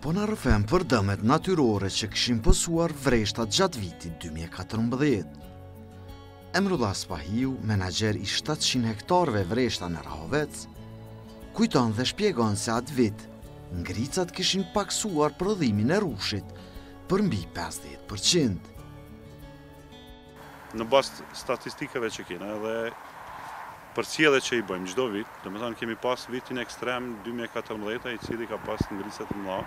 Po në rëfem për dëmet natyrore që këshim pësuar vreshtat gjatë vitit 2014. Emrullah Spahiu, menaxher i 700 hektarëve vreshta në Rahovec, kujton dhe shpjegon se atë vit, ngricat kishin paksuar prodhimin e rushit për mbi 50%. Në bazë statistikave që kena dhe përcjellet që i bëjmë çdo vit, domethënë kemi pas vitin ekstrem 2014 i cili ka pas ngrica të mëdha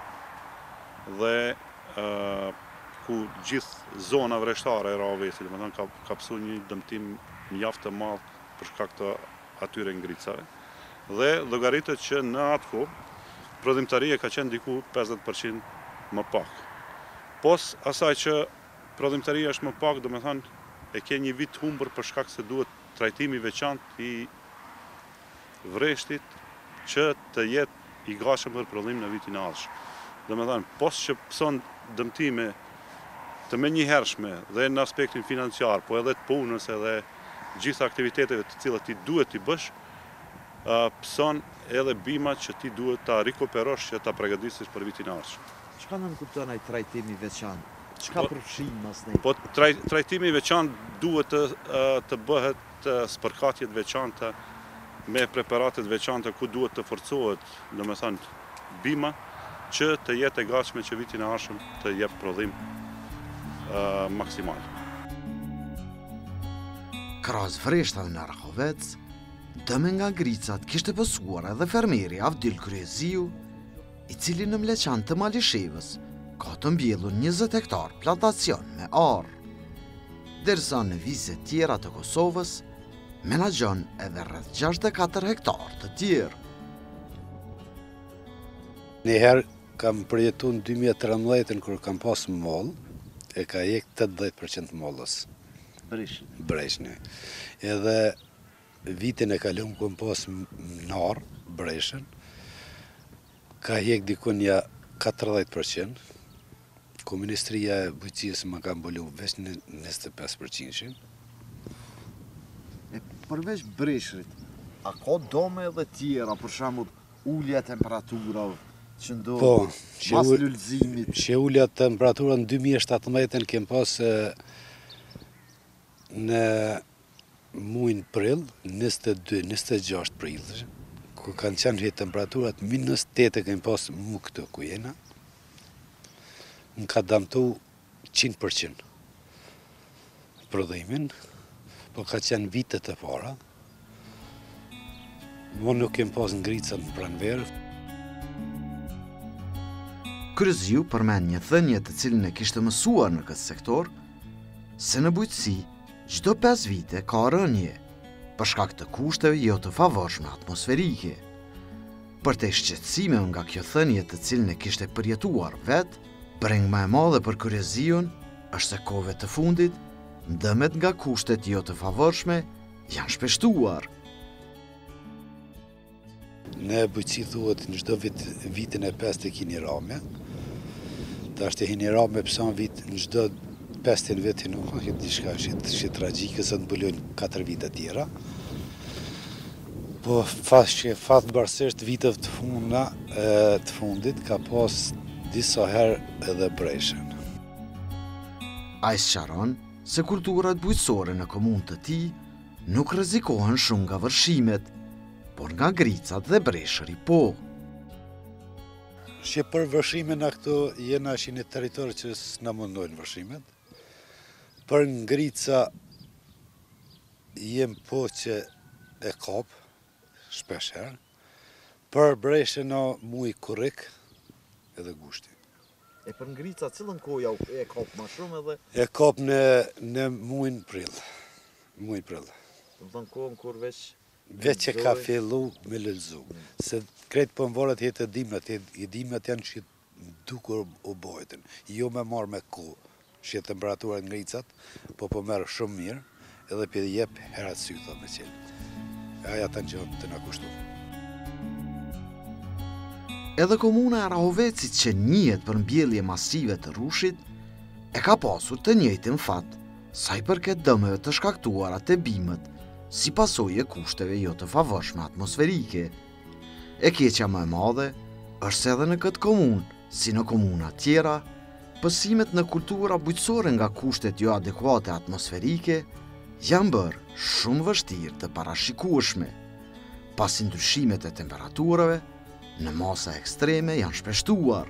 dhe ku gjithë zona vreshtare e Rahovecit, domethënë ka pasur një dëmtim mjaft të madh për shkak të atyre ngricave. Dhe llogaritet që në atë kohë prodhimtaria ka qenë diku 50% më pak. Pos asaj që prodhimtaria është më pak, domethënë e ke një vit humbur për shkak se duhet trajtimi veçantë i vreshtit që të jetë i gatshëm për prodhim në vitin e ardhshëm. Domethënë, pos që pëson dëmtime të menjëhershme dhe në aspektin financiar, po edhe të punës edhe gjitha aktiviteteve të cilat ti duhet t'i bësh, pëson edhe bimat që ti duhet ta rikuperosh që ta përgatitesh për vitin e ardhshëm. Çka nën kupton ai trajtimi veçantë? Çka përfshin mas ne? Po trajtimi veçantë duhet të bëhet spërkatjet veçanta me preparatet veçanta ku duhet të forcohet, domethënë bima që të jetë e gatshme që vitin e ardhshëm të jep prodhim maksimal. Krahas vreshtave në Rahovec, dëme nga ngricat kishte pësuar edhe fermeri Avdil Kryeziu, i cili në Mleqan të Malishevës ka të mbjellur 20 hektar plantacion me arë. Derisa në vizet tjera të Kosovës, menaxhon edhe rreth 64 hektar të tjerë. Njëherë kam përjetu në 2013 kër kam pas mollë, e ka jek 80% mollës. Breshni. Edhe vitin e kalon këm pas nar, breshën, ka jek dikun ja 40%, ku Ministria e Bujqësisë më ka mbulu veç në 25%. Përveç breshrit, a ka dome edhe tjera, për shembull ulja temperaturave që ndodh pas lulëzimit? Që ulja temperatura në 2017 kem pas në muin prill, 22-26 prill, ku kanë qenë temperaturat -8 kem pas mu këtë ku jena, më ka damtu 100% prodhimin, po ka qenë vitet e para. Mo nuk kem pas ngricat në pranverë. Kryeziu përmend një thënie të cilën e kishte mësuar në këtë sektor, se në bujqësi çdo 5 vite ka rënje për shkak të kushteve jo të favorshme atmosferike. Për të shqetësime nga kjo thënie të cilën e kishte përjetuar vetë, breng më e madhe për Kryeziun është se kohëve të fundit, dëmet nga kushtet jo të favorshme janë shpeshtuar. Në bujqësi thuhet në çdo vitin e 5 të kini rame. Tash të kini rame pëson vit në çdo 5 vit nuk ka diçka që tragjike se të mbulojnë 4 vite tjera. Po fatmirësisht vitet të fundit ka pas disa herë edhe breshën. Ai sqaron se kulturat bujqësore në komunë të tij nuk rrezikohen shumë nga vërshimet, por nga ngricat dhe breshëri po. Që për vërshime në këto jena që një territor që s'na mundojnë vërshimet. Për ngrica jem po që e kap, shpesh herë. Për breshën o muj kurrik edhe gushti. E për ngrica cilën kohë e kap më shumë edhe? E kap në muin prill. Muj prill. Do të thonë kohën kur veç që ka fillu me lëlzu. Se kretë për mvarët jetë i dimnat janë që dukur u bojten. Jo me marrë me kohë, që temperatura ngricat, po merë shumë mirë, edhe për jep herat syta me qenë. Aja të në që të në kushtu. Edhe komuna e Rahovecit që njihet për mbjellje masive të rushit, e ka pasur të njëjtin fat, sa i përket dëmeve të shkaktuara te bimët, si pasojë e kushteve jo të favorshme atmosferike. E keqja më e madhe është se edhe në këtë komunë si në komuna tjera, pësimet në kultura bujqësore nga kushtet jo adekuate atmosferike janë bërë shumë vështirë të parashikueshme, pasi ndryshimet e temperaturave në masa ekstreme janë shpeshtuar.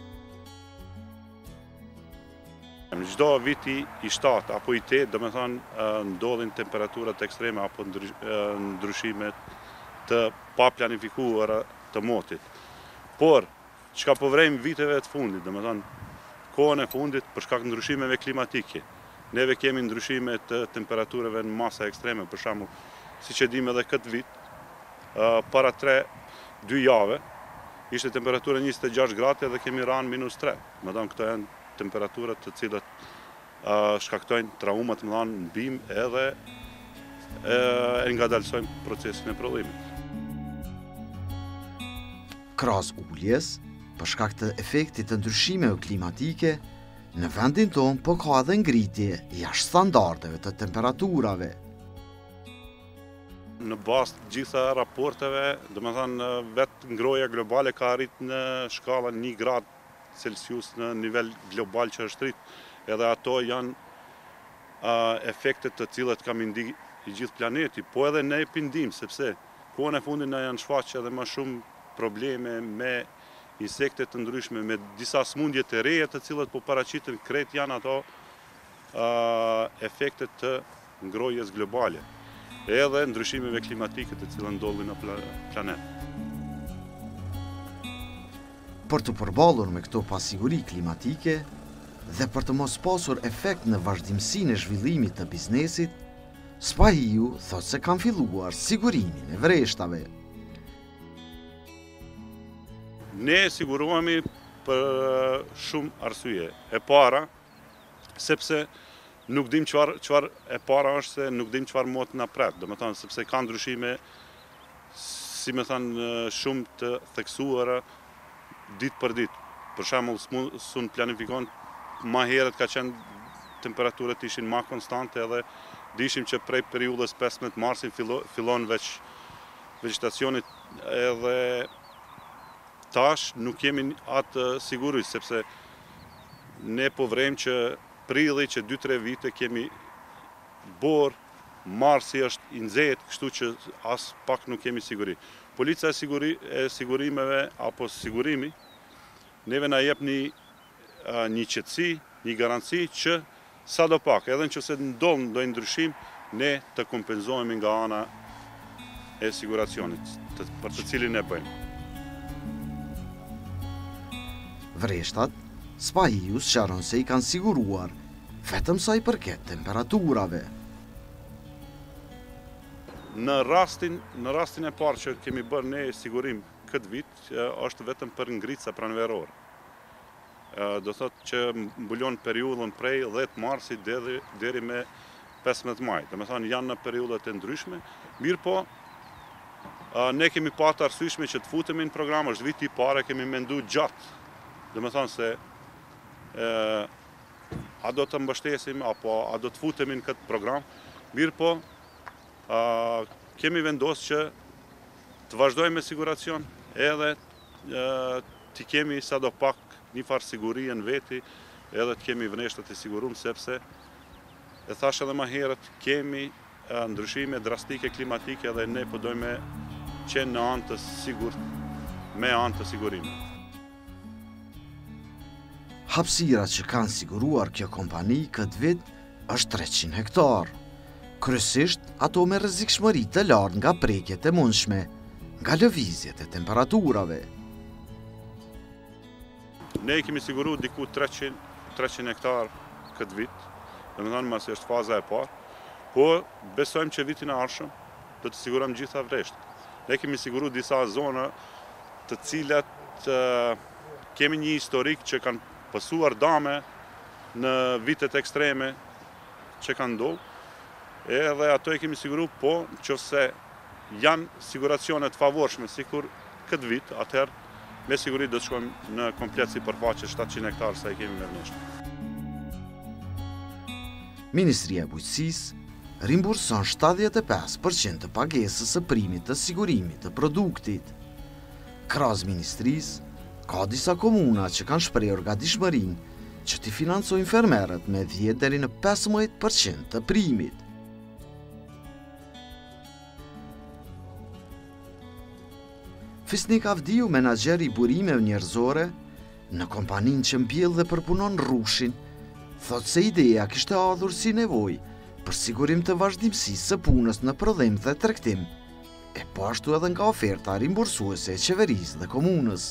Në çdo viti i 7 apo i 8, do me thonë, ndodhin temperaturat ekstreme apo ndryshimet të pa planifikuara të motit. Por, çka po vrejmë viteve të fundit, do me thonë, kohën e fundit për shkak ndryshimeve klimatike, neve kemi ndryshime të temperaturave në masa ekstreme, për shembull, siç e dimë edhe këtë vit, para 2 jave, ishte temperatura 26 gradë dhe kemi ranë -3. Më thonë, këto janë temperaturat të cilat shkaktojnë traumat më dhanë në bimë edhe e ngadalsojnë procesin e prodhimit. Krahas uljes, për shkak të efektit të ndryshimeve klimatike, në vendin tonë po ka edhe ngritje jashtë standardeve të temperaturave. Në bazë të gjitha raporteve, do me thënë, vetë ngroja globale ka arrit në shkallën 1 gradë Celsius në nivel global që është rrit, edhe ato janë efektet të cilat kam indi i gjithë planeti, po edhe ne pindim, sepse kohën e fundit na janë shfaqë edhe më shumë probleme me insekte të ndryshme, me disa smundje të reja të cilat po paraqiten, krejt janë ato efektet të ngrojes globale, edhe ndryshimeve klimatike të cilat ndodhin në planet. Për të përballur me këto pasiguri klimatike dhe për të mos pasur efekt në vazhdimsinë e zhvillimit të biznesit, SPAHIU thotë se kanë filluar sigurimin e vreshtave. Ne sigurohemi për shumë arsye. E para, sepse nuk dim çfarë e para është se nuk dim çfarë mot na pret, domethënë sepse ka ndryshime, si më thënë, shumë të theksuara ditë për ditë. Për shembull, sun planifikon ma herët ka qenë temperaturat ishin ma konstante edhe dishim që prej periudhës 15 marsin fillon vegetacionit edhe tash nuk kemi atë siguri, sepse ne po vrejmë që prilli që 2-3 vite kemi borë, marsi është i nxehtë, kështu që as pak nuk kemi siguri. Policia e sigurimeve apo sigurimi neve na jep një qetësi, një garanci që sadopak, edhe nëse ndodh ndonjë ndryshim, ne të kompenzohemi nga ana e siguracionit, për të cilin e bëjmë. Vreshtat, SPAHIU sqaron se i kanë siguruar vetëm sa i përket temperaturave. Në rastin e parë që kemi bërë ne sigurim këtë vit, është vetëm për ngritësa pranverore. Do thotë që mbulon periudhën prej 10 marsit deri me 15 maj. Do me thonë janë në periudhat e ndryshme, mirë po, ne kemi patë arsyeshme që të futemi në program, është viti i parë, kemi mendu gjatë. Do me thonë se a do të mbështesim, apo a do të futemi në këtë program, mirë po, kemi vendosur që të vazhdojmë me siguracion, edhe të kemi sadopak një farë siguri në veti, edhe të kemi vneshtat e sigurum, sepse, e thash edhe më herët, kemi ndryshime drastike klimatike dhe ne po dojmë qenë në anë të sigurt, me anë të sigurimit. Hapësira që kanë siguruar kjo kompani këtë vit është 300 hektar. Kryesisht ato me rrezikshmëri të lartë nga prekjet e mundshme, nga lëvizjet e temperaturave. Ne kemi siguru diku 300 hektar këtë vit, dhe më thonë masi është faza e parë, po besojmë që vitin e ardhshëm do të sigurojmë gjitha vreshtë. Ne kemi siguru disa zona të cilat kemi një historik që kanë pësuar dame në vitet ekstreme që kanë ndodhur, edhe ato e kemi siguru, po nëse janë siguracionet favorshme, sikur këtë vit, atëherë me siguri do të shkojmë në komplet sipërfaqe 700 hektar sa i kemi me vneshtë. Ministria e Bujqësisë rimburson 75% të pagesës së primit të sigurimit të produktit. Krahas ministrisë, Ka disa komuna që kanë shprehur gatishmërinë që t'i financojnë fermerët me 10 deri në 15% të primit. Fisnik Avdiu, menaxher i burimeve njerëzore në kompaninë që mbjell dhe përpunon rrushin, thot se ideja kishte ardhur si nevojë për sigurim të vazhdimësisë së punës në prodhim dhe tregtim, e po ashtu edhe nga oferta rimbursuese e qeverisë dhe komunës.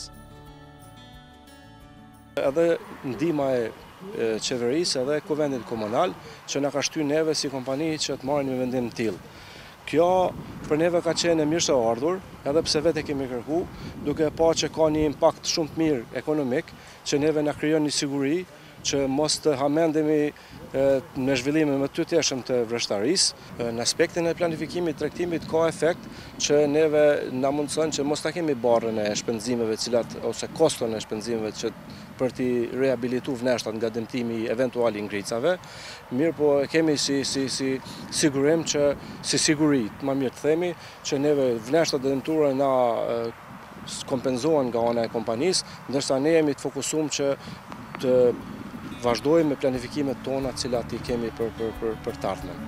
Edhe ndihma e qeverisë edhe kuvendit komunal që na ka shtyr neve si kompani që të marrin një vendim të tillë. Kjo për neve ka qenë e mirë se ardhur, edhe pse vetë kemi kërku, duke pa që ka një impakt shumë të mirë ekonomik, që neve na krijon një siguri që mos të hamendemi me zhvillime më të tjeshëm të vërshtarisë. Në aspektin e planifikimit tregtimit ka efekt që neve na mundson që mos ta kemi barrën e shpenzimeve ose koston e shpenzimeve që për t'i rehabilitu vneshtat nga dëmtimi eventual i ngricave, mirë po kemi si sigurim që, si siguri, më mirë të themi, që neve vneshtat e dëmtuara na kompenzohen nga ana e kompanisë, ndërsa ne jemi të fokusuar që të vazhdojmë me planifikimet tona të cilat i kemi për të ardhmen.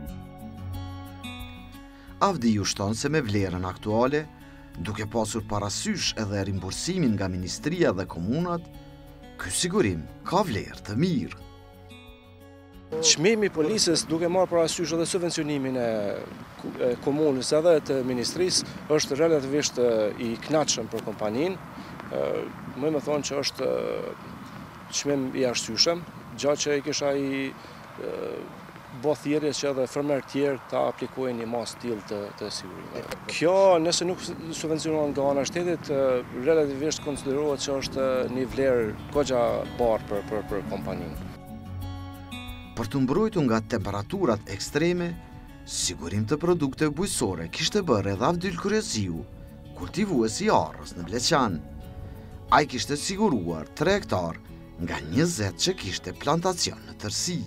Avdiu shton se me vlerën aktuale, duke pasur parasysh edhe rimbursimin nga ministria dhe komunat, ky sigurim ka vlerë të mirë. Çmimi i policës duke marrë parasysh edhe subvencionimin e komunës edhe të ministrisë është relativisht i kënaqshëm për kompaninë. Më thonë që është çmim i arsyeshëm, gjatë që i kisha bo thirrje që edhe fermerë tjerë ta aplikojnë një masë tillë të sigurimeve. Kjo, nëse nuk subvencionohen nga ana e shtetit, relativisht konsiderohet që është një vlerë goxha barë për kompaninë. Për të mbrojtur nga temperaturat ekstreme, sigurim të produkteve bujqësore kishte bërë edhe Avdyl Kurioziu, kultivues i arrës në Bleqan. Ai kishte siguruar 3 hektar nga 20 që kishte plantacion në tërësi.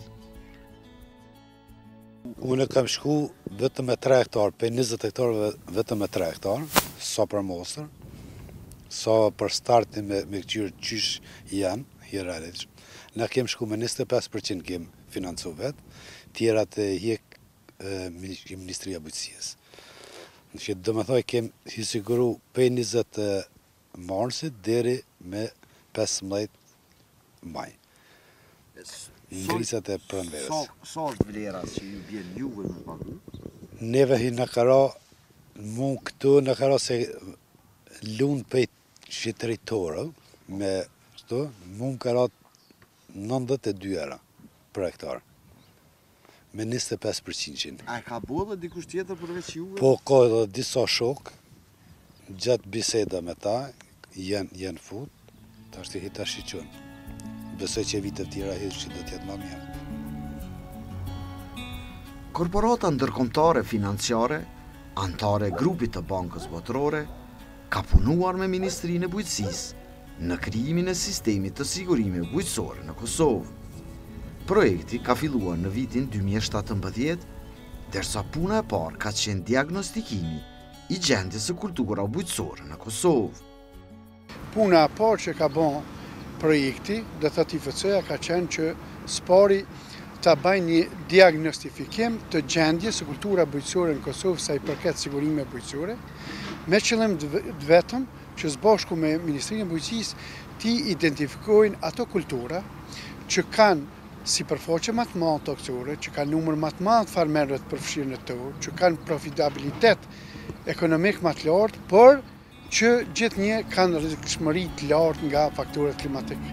Unë kam shku vetëm me 3 hektar, për 20 hektarëve vetëm me 3 hektar, sa për mosër, sa për startin me këqyrë qysh janë, hierarkisht. Na kem shku me 25% kem financu vetë, tjera të hjek Ministria Bujqësisë. Që do më thoj kem i siguru për 20 marsit deri me 15 maj. Ngrisat e pranverës. Sa është vlera që ju bjen juve në pagu? Neve hi në kara, mu këtu në kara se lunë për shqitëritorë, me shto, mu në kara 92 euro për hektar, me 25%. A ka bo dhe dikush tjetër përveç juve? Po, ka edhe disa shok, gjatë biseda me ta, janë fut, ta është i hita shqiqon. Besoj që vitet tjera që do tjetë më mirë. Korporata ndërkombëtare financiare, antare grupit të Bankës Botërore, ka punuar me Ministrinë e Bujqësisë në krijimin e sistemit të sigurimeve bujqësore në Kosovë. Projekti ka filluar në vitin 2017, derisa puna e parë ka qenë diagnostikimi i gjendjes së kultura bujqësore në Kosovë. Puna e parë që ka bën projekti, do të IFC-ja ka qenë që spari ta bëjnë një diagnostifikim të gjendjes së kultura bujqësore në Kosovë sa i përket sigurimeve bujqësore, me qëllim vetëm që së bashku me Ministrinë e Bujqësisë ti identifikojnë ato kultura që kanë sipërfaqe më të madhe toksore, që kanë numër më të madh farmerëve të përfshirë në to, që kanë profitabilitet ekonomik më të lartë, por që gjithnjë kanë rrezikshmëri të lartë nga faktorët klimatik.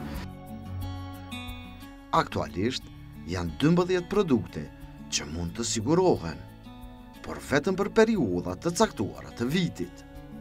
Aktualisht janë 12 produkte që mund të sigurohen, por vetëm për periudha të caktuara të vitit.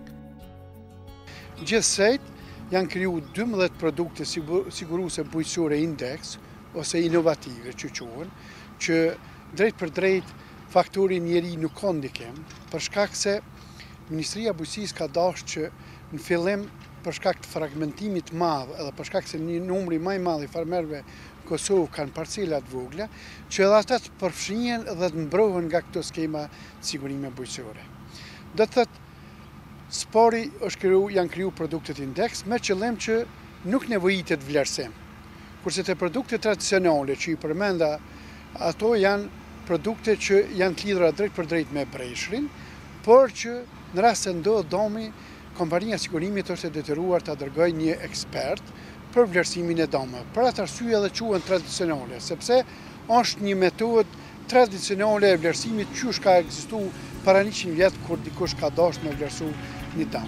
Gjithsej janë kriju 12 produkte siguruese bujqësore indeks ose inovative që quhen, që drejt për drejt faktori njeri nuk ka ndikim, për shkak se Ministria e Bujqësisë ka dashur që në fillim për shkak të fragmentimit madh edhe për shkak se një numri më i madh i farmerëve në Kosovë kanë parcela të vogla, që edhe ata të përfshihen dhe të mbrohen nga këto skema të sigurimeve bujqësore. Do të thotë spori janë kriju produktet indeks me qëllim që nuk nevojitet vlerësim. Kurse të produkte tradicionale që i përmenda, ato janë produkte që janë të lidhura drejt për drejt me breshrin, por që në rast se ndodh domi, kompania sigurimit është e detyruar të dërgojë një ekspert për vlerësimin e domave. Për atë arsye edhe quhen tradicionale, sepse është një metodë tradicionale e vlerësimit që ka ekzistuar para 100 vjet kur dikush ka dashur me vlerësu një dom.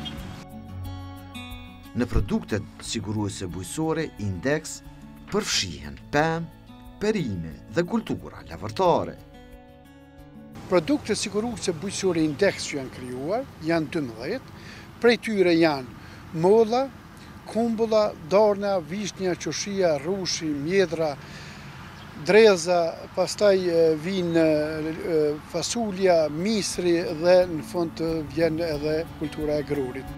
Në produktet siguruese bujqësore indeks përfshihen pemë, perime dhe kultura lavërtare. Produktet siguruese bujqësore indeks që janë krijuar janë 12, prej tyre janë molla, kumbulla, dorna, vishnja, qoshia, rrushi, mjedra, dreza, pastaj vinë fasulja, misri dhe në fund vjen edhe kultura e grurit.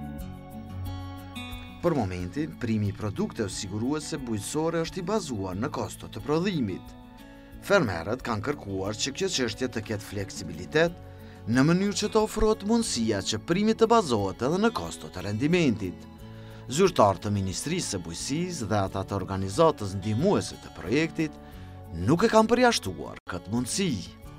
Për momentin, primi i produkteve siguruese bujqësore është i bazuar në kostot të prodhimit. Fermerët kanë kërkuar që kjo çështje të ketë fleksibilitet në mënyrë që të ofrohet mundësia që primi të bazohet edhe në kostot të rendimentit. Zyrtarët të Ministrisë së Bujqësisë dhe ata të organizatës ndihmuese të projektit nuk e kanë përjashtuar këtë mundësi.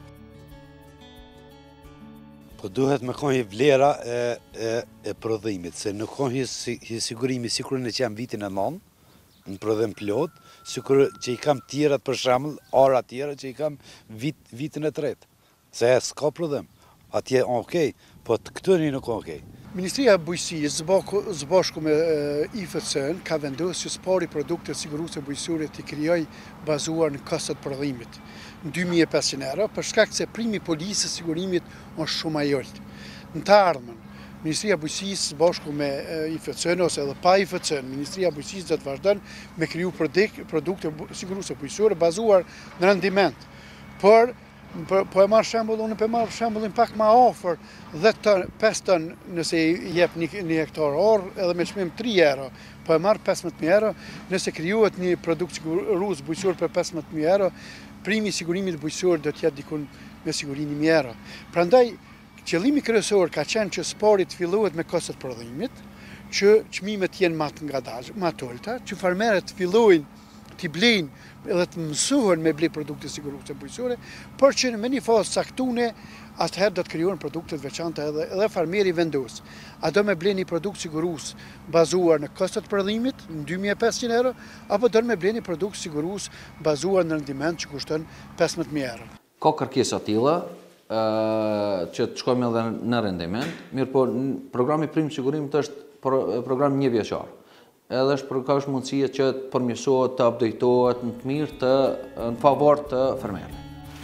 Po duhet me kohë vlera e prodhimit, se në kohë sigurimi sikur në që jam vitin e 9, në prodhim plot, sikur që i kam tjerat për shembull, ara tjera që i kam vitin e 3. Se s'ka prodhim. Atje okej, po këtëri nuk okej. Ministria e Bujqësisë së bashku me IFC-n ka vendosur që spari produkte siguruese bujqësore të krijojë bazuar në kostot prodhimit në 2500 euro, për shkak se primi policës së sigurimit është shumë i ulët. Në të ardhmen, Ministria e Bujqësisë së bashku me IFC-n ose edhe pa IFC-n, Ministria e Bujqësisë do të vazhdon me kriju produkte siguruese bujqësore bazuar në rendiment. Po e marrë shembull, unë marr shembullin pak më afër, 5 ton nëse i jep një hektar orë edhe me çmim 3 euro, po e marr 15.000 euro, nëse krijohet një produkt sigurues bujqësor për 15.000 euro, primi i sigurimit bujqësor do të jetë dikun me siguri 1.000 euro. Prandaj, qëllimi kryesor ka qenë që spari të fillohet me kostot prodhimit, që çmimet jenë më të ulta, që farmerët fillojnë t'i blejnë edhe të mësohen me blej produkte siguruese bujqësore, por që në një fazë caktune atëherë do të krijohen produkte të veçanta edhe farmeri vendos. A do me blej një produkt sigurues bazuar në kostot prodhimit në 2500 euro, apo do me blej një produkt sigurues bazuar në rendiment që kushton 15.000 euro. Ka kërkesa të tilla që të shkojmë edhe në rendiment, mirë po programi prim sigurimit është program një vjeçar. Edhe ka mundësia që të përmirësohet, të updatetohet në të mirë në favor të fermerëve.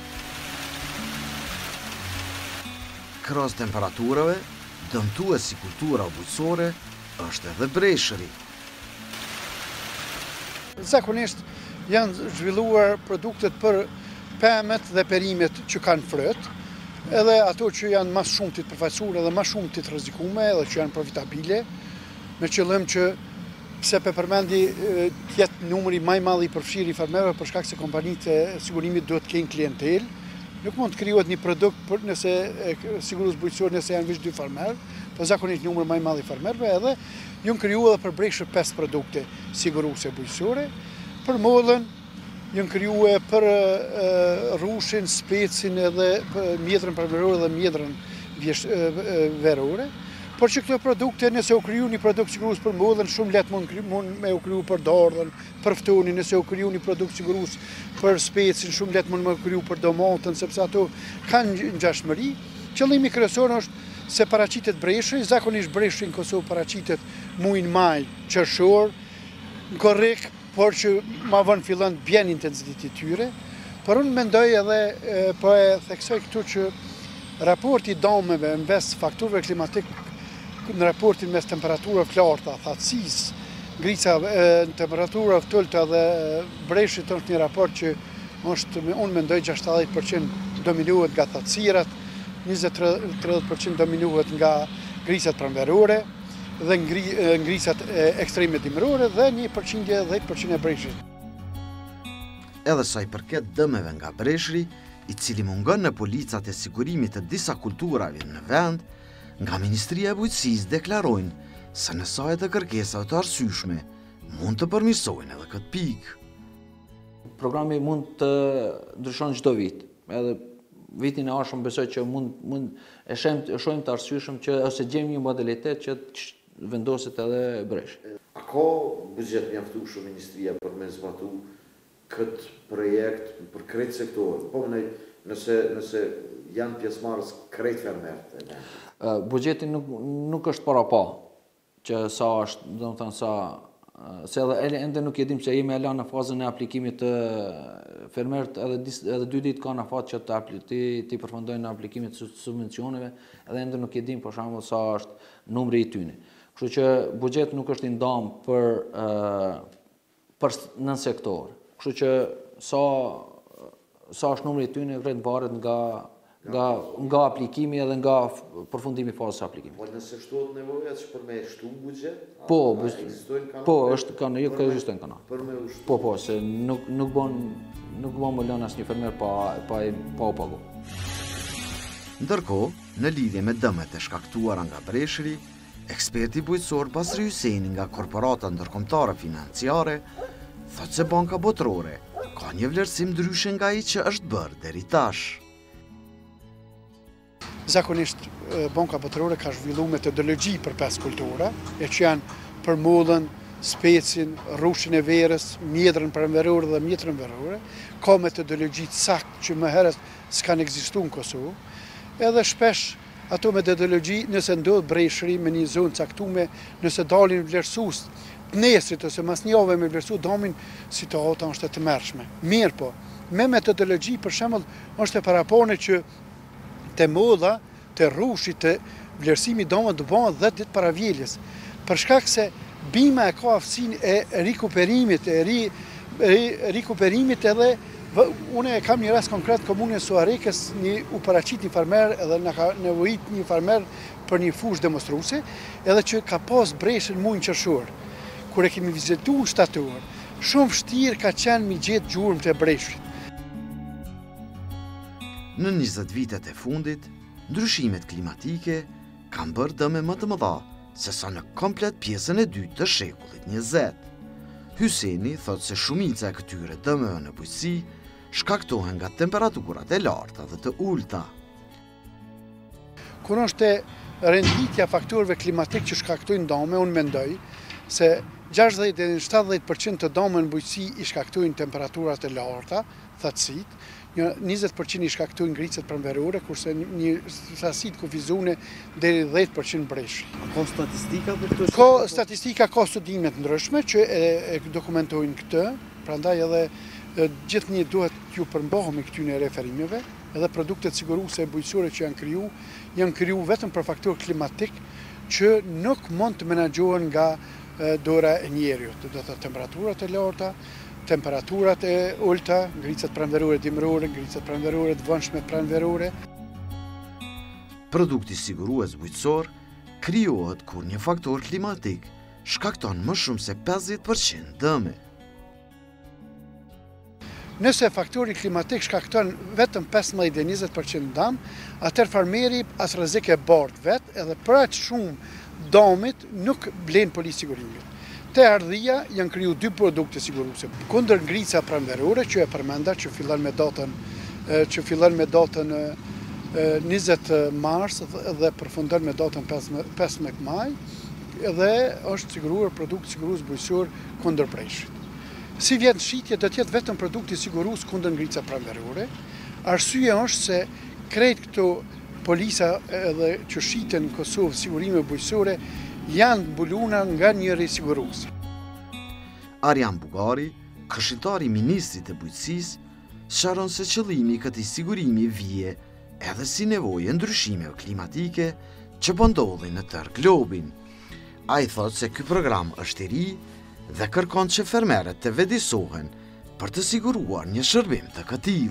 Krahas temperaturave, dëmtuesi kultura bujqësore është edhe breshëri. Zakonisht janë zhvilluar produktet për pemet dhe perimet që kanë frët, edhe ato që janë mas shumtit përfaqësuar edhe mas shumtit rrezikume edhe që janë profitabile, me qëllim që pse pe përmendi tjetë numri më i madh i përfshirë i farmerëve për shkak se kompanitë e sigurimit duhet të kenë klientel. Nuk mund të krijohet një produkt nëse sigurues bujqësor nëse janë vetëm 2 farmerë, po zakonisht numri më i madh i farmerëve edhe janë krijuar edhe për breshër 5 produkte siguruese bujqësore, për mollën janë krijuar për rrushin, specin edhe mjedrën farmerore dhe mjedrën verore. Por që këto produkte, nëse u kriju një produkt sigurues për mollën, shumë lehtë mund me u kriju për dardhën, për ftonin, nëse u kriju një produkt sigurues për specin, shumë lehtë mund me u kriju për domatën, sepse ato kanë ngjashmëri. Qëllimi kryesor është se paraqitet breshri, zakonisht breshri në Kosovë paraqitet muin maj, qershor, në korrik, por që ma vonë fillon të bjen intensiteti i tyre. Por unë mendoj edhe po e theksoj këtu që raporti i domeve mes faktorëve klimatik në raportin mes temperaturave të larta, thatësisë, temperaturave të ulta dhe breshit është një raport që është, unë mendoj 60% dominohet nga thatësirat, 20-30% dominohet nga grisat pranverore dhe ngrisat ekstreme dimërore dhe 1% e breshit. Edhe sa i përket dëmeve nga breshri, i cili mungon në policat e sigurimit të disa kulturave në vend, nga Ministria e Bujqësisë deklarojnë se në sajt e kërkesave të arsyeshme mund të përmirësojnë edhe këtë pikë. Programi mund të ndryshon çdo vit, edhe vitin e ardhshëm besoj që mund e shohim të arsyeshëm që ose gjejmë një modalitet që vendoset edhe bresh. A ka buxhet mjaftueshëm Ministria për me zbatu këtë projekt për krejt sektor? Po nëse janë pjesëmarrës krejt fermerët. Buxheti nuk është para pa që sa është, domethënë sa se edhe ende nuk e dim se jemi ala në fazën e aplikimit të fermerët edhe 2 ditë ka në fat që ti përfundojnë në aplikimit të subvencioneve, edhe ende nuk e dim për shembull sa është numri i tyre. Kështu që buxheti nuk është i ndam për në sektor. Kështu që sa është numri i tyre vret varet nga aplikimi edhe nga përfundimi i fazës së aplikimit. Po nëse shtohet nevoja për me shtu buxhet? Po, është kanë, jo ka ekzistojnë kanal. Për me ushtu. Po, se nuk bën më lënë asnjë fermer pa u pagu. Ndërkohë, në lidhje me dëmet e shkaktuara nga breshëri, eksperti bujqësor Basri Hyseni nga korporata ndërkombëtare financiare thotë se Banka Botërore ka një vlerësim ndryshe nga ai që është bërë deri tash. Zakonisht Banka Botërore ka zhvilluar metodologji për 5 kultura, që janë për mollën, specin, rrushën e verës, mjedrën pranverore dhe mjetrën verore. Ka metodologji të saktë që më herët s'kan ekzistuar në Kosovë. Edhe shpesh ato metodologji nëse ndodh breshëri me një zonë caktuar, nëse dalin vlerësues të nesrit ose mas një javë me vlerësu domin, situata është e tmerrshme. Mirë po, me metodologji për shembull është e parapone që të molla, të rrushit, të vlerësimi domën të bëhen 10 ditë para vjeljes. Për shkak se bima e ka aftësinë e rikuperimit, rikuperimit edhe unë e kam një rast konkret komunën Suarekës, u paraqit një farmer edhe na ka nevojit një farmer për një fushë demonstruese, edhe që ka pas breshën muajin qershor. Kur e kemi vizituar shtator, shumë vështirë ka qenë mi gjetë gjurmë të breshit. Në 20 vitet e fundit, ndryshimet klimatike kanë bërë dëme më të mëdha se sa në komplet pjesën e dytë të shekullit 20. Hyseni thotë se shumica e këtyre dëmeve në bujqësi shkaktohen nga temperaturat e larta dhe të ulta. Kur është renditja faktorëve klimatik që shkaktojnë dëme, unë mendoj se 60-70% të dëmeve në bujqësi i shkaktojnë temperaturat e larta, thatësit, 20% i shkaktojnë ngritjet pranverore, kurse një sasit kufizune deri 10% breshi. Ka statistika për këtë? Ka statistika, ka studimet ndryshme që e dokumentojnë këtë, prandaj edhe gjithnjë duhet t'ju përmbahem këtyre referimeve, edhe produktet siguruese bujqësore që janë kriju vetëm për faktor klimatik që nuk mund të menaxhohen nga dora e njeriut, do të thotë temperaturat e larta, temperaturat e ulta, ngritjet pranverore dimërore, ngritjet pranverore të vëndshme pranverore. Produkti sigurues bujqësor krijohet kur një faktor klimatik shkakton më shumë se 50% dëme. Nëse faktori klimatik shkakton vetëm 15-20% dëm, atëherë farmeri as rrezik e bardh vet, edhe për aq shumë dëmit nuk blen policë sigurimit. Te ardhia janë kriju 2 produkte siguruese. Kundër ngritja pranverore që e përmenda që fillon me datën 20 mars dhe përfundon me datën 15 maj, dhe është siguruar produkt sigurues bujqësor kundër breshit. Si vjen shitje do të jetë vetëm produkti sigurues kundër ngritja pranverore. Arsyeja është se krejt këto polisa edhe që shiten në Kosovë sigurime bujqësore janë mbuluna nga njëri sigurues. Arjan Bugari, këshilltari i ministrit të bujqësisë, sqaron se qëllimi i këtij sigurimi vije edhe si nevojë ndryshimeve klimatike që po ndodhin në tërë globin. Ai thotë se ky program është i ri dhe kërkon që fermerët të vedisohen për të siguruar një shërbim të këtij.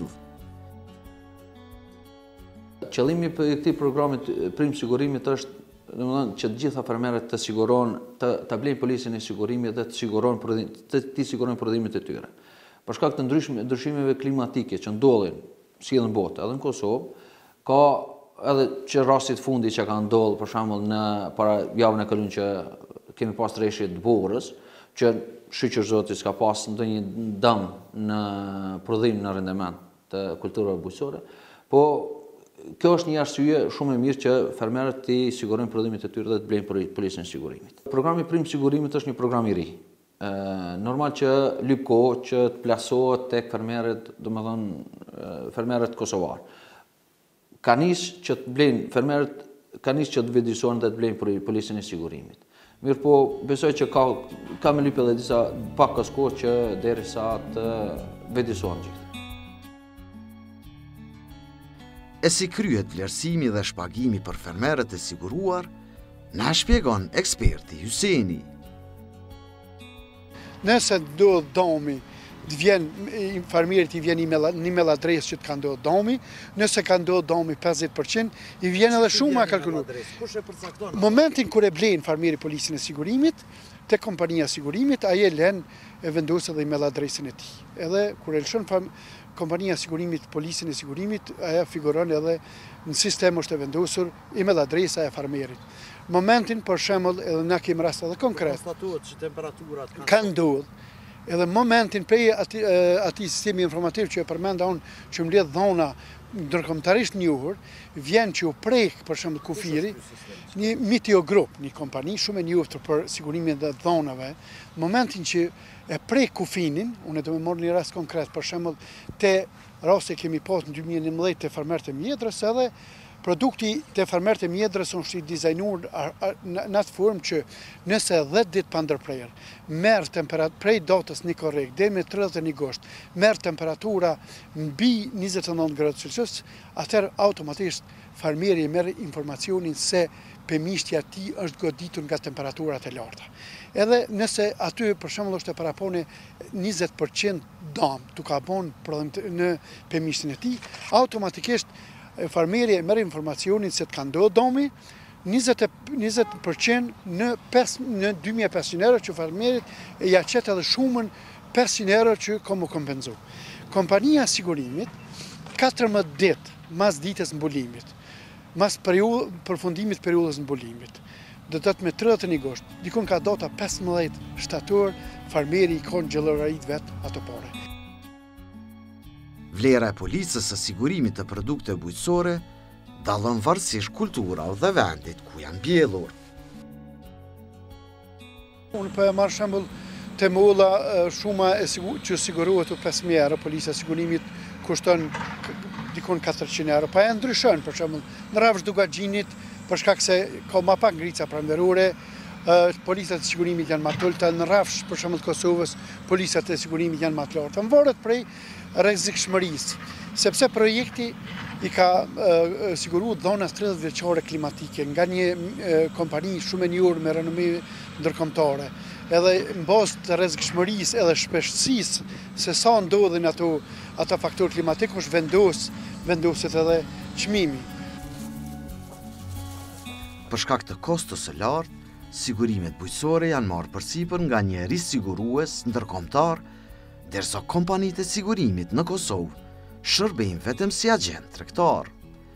Qëllimi i këtij programi prim sigurimit është që të gjitha fermerët të sigurojnë, të blejnë policën e sigurimit dhe të sigurojnë prodhimet e tyre. Për shkak të ndryshimeve klimatike që ndodhin si edhe në botë, edhe në Kosovë, ka edhe që rastit fundi që ka ndodhur për shembull në para javën e kaluar që kemi pas rreshje të Borës, që shqyqër zoti s'ka pas ndonjë dëm në prodhim në rendement të kulturave bujqësore, po kjo është një arsye shumë e mirë që fermerët të sigurojnë prodhimit e tyre dhe të blejnë për policën e sigurimit. Programi Prim Sigurimit është një program i ri. Normal që lyp kohë që të plasohet tek fermerët, domethënë fermerët kosovar. Ka nisë që të blejnë fermerët, ka nisë që të vëdësohen dhe të blejnë për policën e sigurimit. Mirë po, besoj që ka me lyp edhe disa pak kohë që derisa të vëdësohen gjithë. E si kryet vlerësimi dhe shpagimi për fermerët e siguruar, na shpjegon eksperti Hyseni. Nëse ndodh dëmi, farmierit i vjen email adresë që të ka ndodhur dëmi, nëse ka ndodhur dëmi 50%, i vjen edhe shumë a kalkuluar. Momentin kur e blen farmieri policën e sigurimit, te kompania e sigurimit, ai e lën e vendos edhe email adresën e tij. Edhe kur e lëshon kompania e sigurimit, policën e sigurimit, ajo figuron edhe në sistem është e vendosur email adresa e farmierit. Momentin, për shembull, edhe na kemi rast edhe konkret. Konstatuat që temperaturat kanë ndodhur. Edhe momentin prej atij sistemi informativ që e përmenda unë që mbledh dhona ndërkombëtarisht njohur, vjen që u prek për shembull kufiri, një Meteogrup, një kompani shumë e njohur për sigurimin e dhonave, momentin që e prek kufinin, unë do të marr një rast konkret, për shembull te rasti kemi pas në 2011 te farmerët e Mjedrës, edhe produkti të farmerët e Mjedrës është i dizajnuar në atë formë që nëse 10 ditë pa ndërprerje, merr temperaturë prej datës një korrekt deri me 31 gusht, merr temperatura mbi 29 gradë Celsius, atëherë automatisht farmeri merr informacionin se pemishtja e tij është goditur nga temperaturat e larta. Edhe nëse aty për shembull është e parapone 20% dëm, tu ka bën në pemishtin e tij, automatikisht farmeri e merr informacionin se të ka ndodhur dëmi, 20% në 2500 euro që farmerit e ja qet edhe shumën 500 euro që ka më kompenzu. Kompania e sigurimit 14 ditë mas ditës mbulimit, mas përfundimit periudhës mbulimit, do të me 31 gusht, dikun ka data 15 shtator, farmeri i kon gjellërarit vetë ato pare. Vlera e policës së sigurimit të produkte bujqësore dallon varësisht kultura dhe vendit ku janë mbjellur. Unë po e marr shembull te molla shuma që sigurohet u 5.000 euro, policia e sigurimit kushton dikon 400 euro, pa e ndryshon, për shembull në Rafsh Dugaxhinit, për shkak se ka më pak ngrica pranverore, policat e sigurimit janë më të ulta, në Rafsh për shembull Kosovës, policat e sigurimit janë më të larta. Varet prej rrezikshmërisë, sepse projekti i ka siguruar dhona 30 vjeçare klimatike nga një kompani shumë e njohur me renome ndërkombëtare. Edhe në bazë të rrezikshmërisë edhe shpeshtësisë se sa ndodhin ata faktorë klimatikë është vendoset edhe çmimi. Për shkak të kostos së lartë, sigurimet bujqësore janë marrë përsipër nga një risigurues ndërkombëtar, derisa kompanitë e sigurimit në Kosovë shërbejnë vetëm si agent tregtar.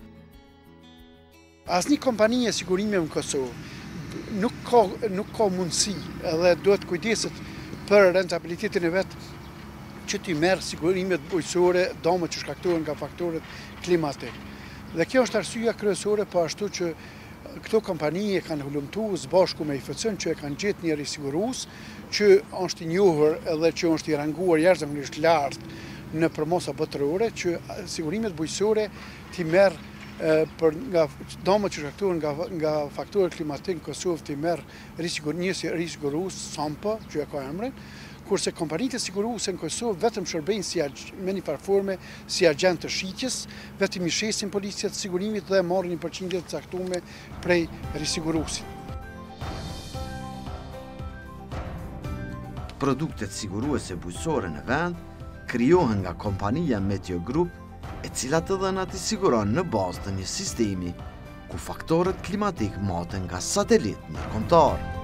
Asnjë kompani e sigurimit në Kosovë nuk ka mundësi edhe duhet kujdeset për rentabilitetin e vet që t'i merr sigurimet bujqësore dëmet që shkaktohen nga faktorët klimatik. Dhe kjo është arsyeja kryesore, po ashtu që këto kompani e kanë hulumtuar së bashku me IFC-n që e kanë gjetë një risigurues që është i njohur edhe që është i ranguar jashtëzakonisht lart në përmosa botërore që sigurimet bujqësore t'i merr për nga dëmet që shkaktohen nga faktorët klimatik në Kosovë t'i merr risigurues SAMPO që ka emrin, kurse kompanitë e siguruese në Kosovë vetëm shërbejnë me një farforme si agent të shitjes, vetëm i shesin policia të sigurimit dhe marrin një përqindje të caktuar prej risiguruesit. Produktet siguruese bujqësore në vend krijohen nga kompania Meteogrup, e cila të dhënat i siguron në bazë të një sistemi ku faktorët klimatik maten nga satelit ndërkombëtar.